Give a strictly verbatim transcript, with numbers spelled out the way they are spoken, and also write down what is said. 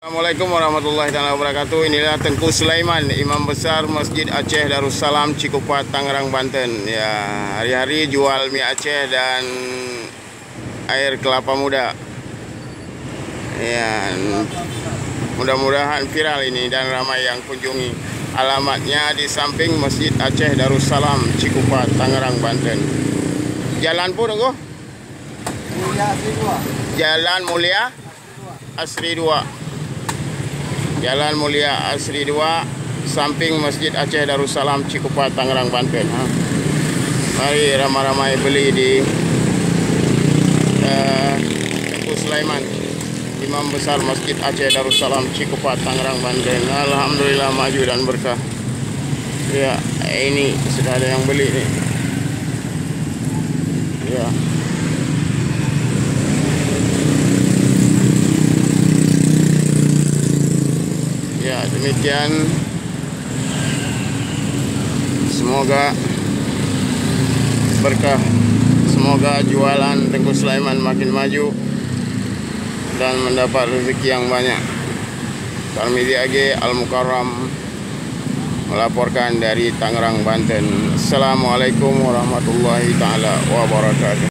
Assalamualaikum warahmatullahi wabarakatuh. Inilah Tengku Sulaiman, Imam Besar Masjid Aceh Darussalam Cikupa, Tangerang, Banten. Ya, hari-hari jual mie Aceh dan air kelapa muda. Ya, mudah-mudahan viral ini dan ramai yang kunjungi. Alamatnya di samping Masjid Aceh Darussalam Cikupa, Tangerang, Banten. Jalan pun tunggu. Jalan Mulia Asri dua. Jalan Mulia Asri dua, samping Masjid Aceh Darussalam Cikupa, Tangerang, Banten. Ha. Mari ramai-ramai beli di uh, Tengku Sulaiman, Imam Besar Masjid Aceh Darussalam Cikupa, Tangerang, Banten. Alhamdulillah maju dan berkah. Ya, ini sudah ada yang beli nih. Ya. Ya, demikian. Semoga berkah. Semoga jualan Tengku Sulaiman makin maju dan mendapat rezeki yang banyak. Tarmizi A G Al-Mukarram melaporkan dari Tangerang, Banten. Assalamualaikum warahmatullahi taala wabarakatuh.